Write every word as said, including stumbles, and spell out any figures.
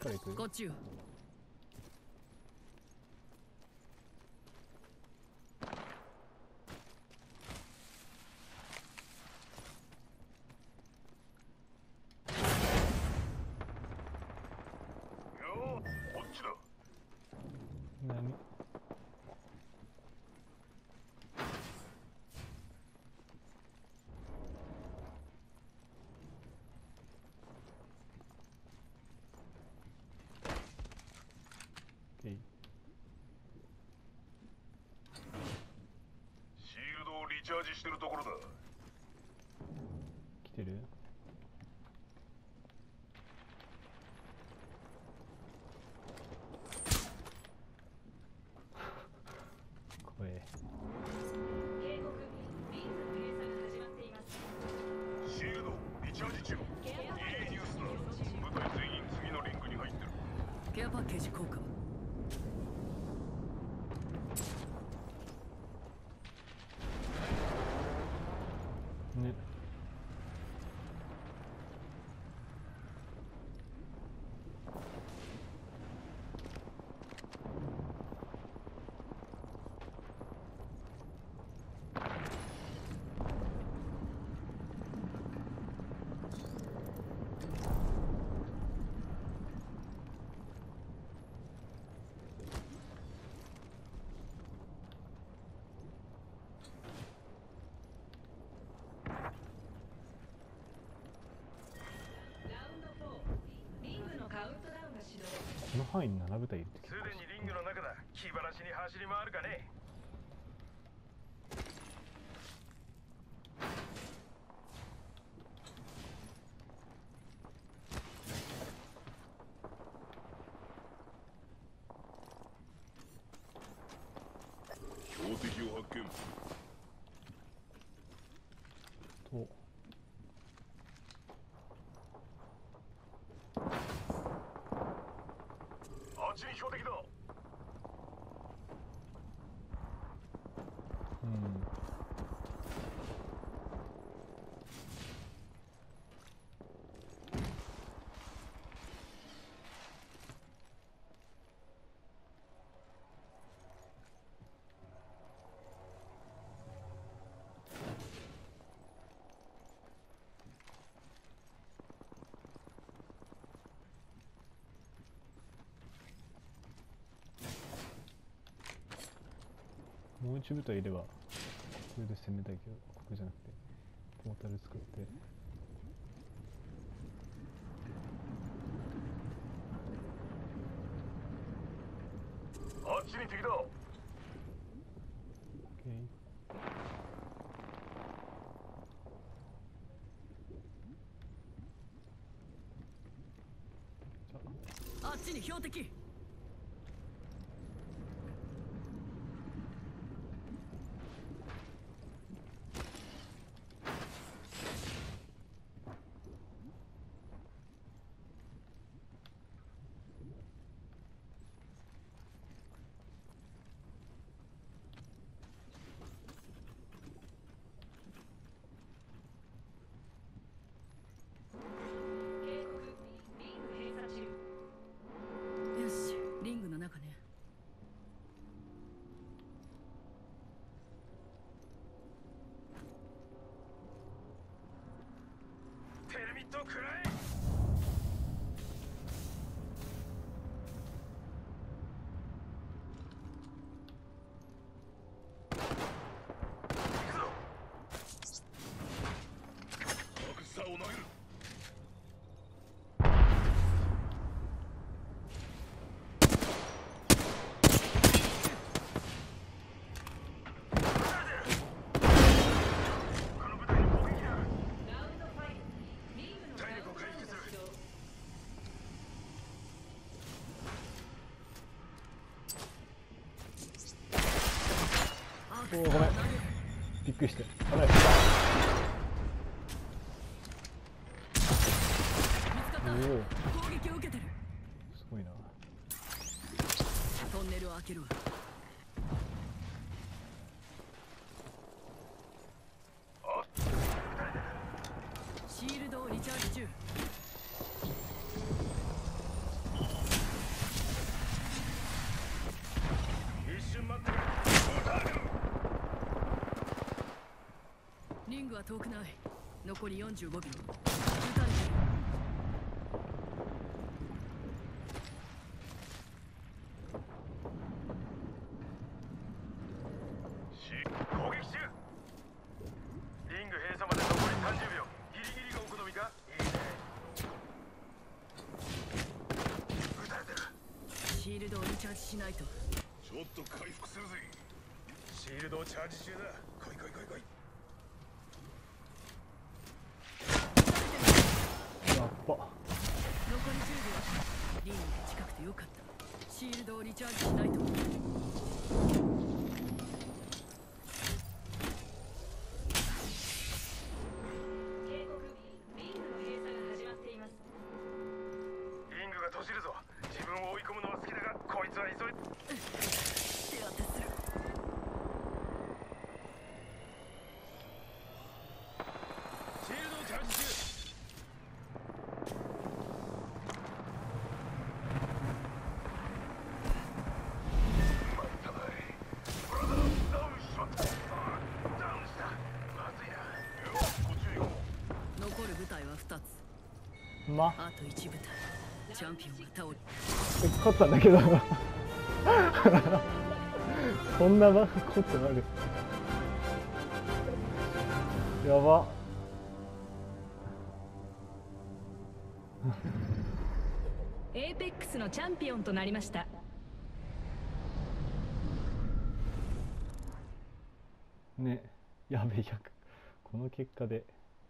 から行く。 こっちよ。 何？ シールドをリチャージしてるところだ。 来てる？怖え。 シールドリチャージ中。いいニュースだ。部隊全員次のリングに入ってる。 ケアパッケージ効果。 ね。この範囲になな部隊いるってすでにリングの中だ。気晴らしに走り回るかね。標的を発見。 とあっちに標的だ。 うん。もう一部隊いればこれで攻めたいけど、ここじゃなくてポータル作って。 あっちに敵だ。 オッケー。 あっちに標的。よし、リングの中ね。 テルミットくらえ。行くぞ。アクスターを投げる。 おお、ごめん。びっくりして。危ない。おお、 攻撃を受けてる。 すごいな。 トンネルを開けるわ。シールドをリチャージ中。 遠くない。残りよんじゅうごびょう。撃たれてる。 し攻撃中。リング閉鎖まで残りさんじゅうびょう。ギリギリがお好みか。いいね。撃たれてる。 シールドをリチャージしないと。 ちょっと回復するぜ。シールドをチャージ中だ。来い来い来い来い。 やっば。 残りじゅうびょう。リングが近くてよかった。シールドをリチャージしないと。 警告、リングの閉鎖が始まっています。 リングが閉じるぞ。自分を追い込むのは好きだが、こいつは急い。 手当てする。 シールドをチャージ中。待ったまえ。ブラザー、ダウンしまった。ダウンした。まずいな。よし、こっちへ行こう。 残る部隊はふたつ。 まあといち部隊。チャンピオンが倒れ。 勝ったんだけどそんなことある。やば。 エーペックスのチャンピオンとなりました。 ね、やべえ、ひゃくこの結果で